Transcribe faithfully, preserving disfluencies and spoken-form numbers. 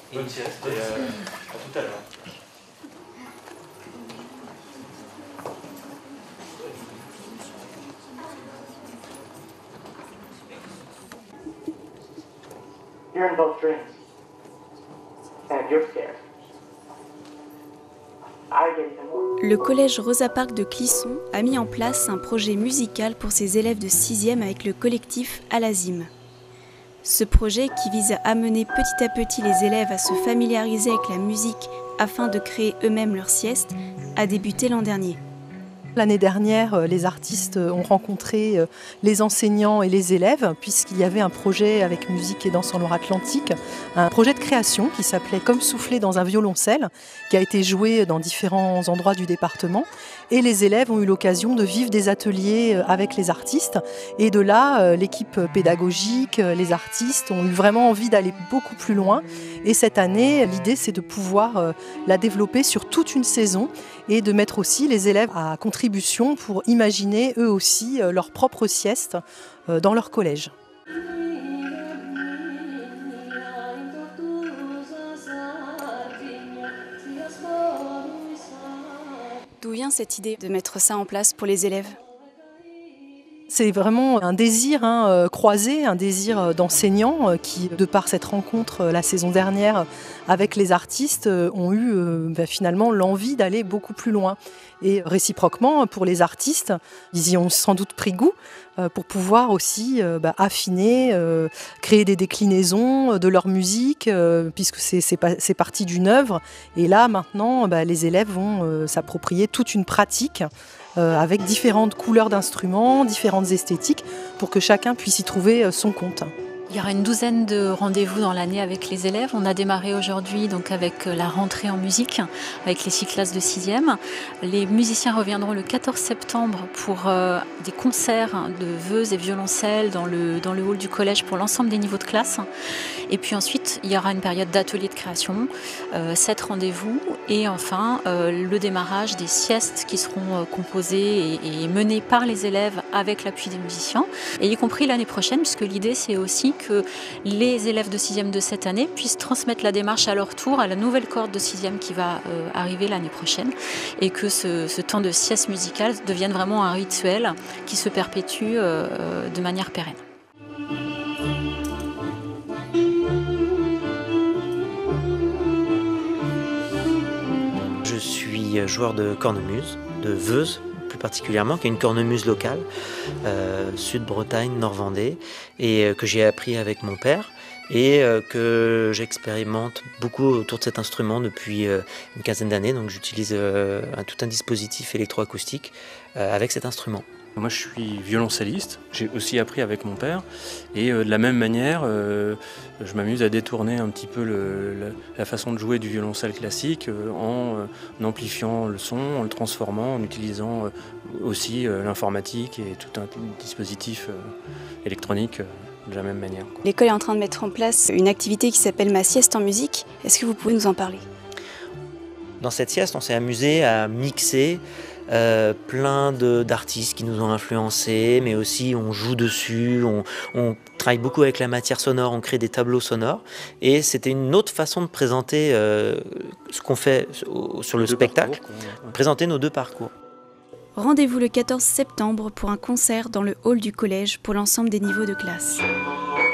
Bonne sieste et euh, à tout à l'heure. You're in both dreams. And you're scared. I get even more. Le collège Rosa Parks de Clisson a mis en place un projet musical pour ses élèves de sixième avec le collectif Alazim. Ce projet, qui vise à amener petit à petit les élèves à se familiariser avec la musique afin de créer eux-mêmes leur sieste, a débuté l'an dernier. L'année dernière, les artistes ont rencontré les enseignants et les élèves puisqu'il y avait un projet avec musique et danse en Loire-Atlantique, un projet de création qui s'appelait Comme souffler dans un violoncelle, qui a été joué dans différents endroits du département. Et les élèves ont eu l'occasion de vivre des ateliers avec les artistes. Et de là, l'équipe pédagogique, les artistes ont eu vraiment envie d'aller beaucoup plus loin. Et cette année, l'idée, c'est de pouvoir la développer sur toute une saison et de mettre aussi les élèves à contribution pour imaginer eux aussi leur propre sieste dans leur collège. D'où vient cette idée de mettre ça en place pour les élèves ? C'est vraiment un désir hein, croisé, un désir d'enseignants qui, de par cette rencontre la saison dernière avec les artistes, ont eu euh, bah, finalement l'envie d'aller beaucoup plus loin. Et réciproquement, pour les artistes, ils y ont sans doute pris goût euh, pour pouvoir aussi euh, bah, affiner, euh, créer des déclinaisons de leur musique, euh, puisque c'est, c'est, pas, c'est parti d'une œuvre. Et là, maintenant, bah, les élèves vont euh, s'approprier toute une pratique euh, avec différentes couleurs d'instruments, différentes esthétiques, pour que chacun puisse y trouver son compte. Il y aura une douzaine de rendez-vous dans l'année avec les élèves. On a démarré aujourd'hui donc avec la rentrée en musique, avec les six classes de sixième. Les musiciens reviendront le quatorze septembre pour euh, des concerts de veuses et violoncelles dans le, dans le hall du collège pour l'ensemble des niveaux de classe. Et puis ensuite, il y aura une période d'atelier de création, euh, sept rendez-vous. Et enfin, euh, le démarrage des siestes qui seront euh, composées et, et menées par les élèves avec l'appui des musiciens. Et y compris l'année prochaine, puisque l'idée c'est aussi que les élèves de sixième de cette année puissent transmettre la démarche à leur tour à la nouvelle cohorte de sixième qui va euh, arriver l'année prochaine et que ce, ce temps de sieste musicale devienne vraiment un rituel qui se perpétue euh, de manière pérenne. Je suis joueur de cornemuse, de Veuze, plus particulièrement, qui est une cornemuse locale, euh, Sud-Bretagne, Nord-Vendée, et euh, que j'ai appris avec mon père, et euh, que j'expérimente beaucoup autour de cet instrument depuis euh, une quinzaine d'années, donc j'utilise euh, un, tout un dispositif électroacoustique euh, avec cet instrument. Moi je suis violoncelliste, j'ai aussi appris avec mon père et euh, de la même manière euh, je m'amuse à détourner un petit peu le, la, la façon de jouer du violoncelle classique euh, en, euh, en amplifiant le son, en le transformant, en utilisant euh, aussi euh, l'informatique et tout un dispositif euh, électronique euh, de la même manière. L'école est en train de mettre en place une activité qui s'appelle Ma sieste en musique. Est-ce que vous pouvez nous en parler ? Dans cette sieste, on s'est amusé à mixer Euh, plein de, d'artistes qui nous ont influencés, mais aussi on joue dessus, on, on travaille beaucoup avec la matière sonore, on crée des tableaux sonores, et c'était une autre façon de présenter euh, ce qu'on fait sur le spectacle, présenter nos deux parcours. Rendez-vous le quatorze septembre pour un concert dans le hall du collège pour l'ensemble des niveaux de classe.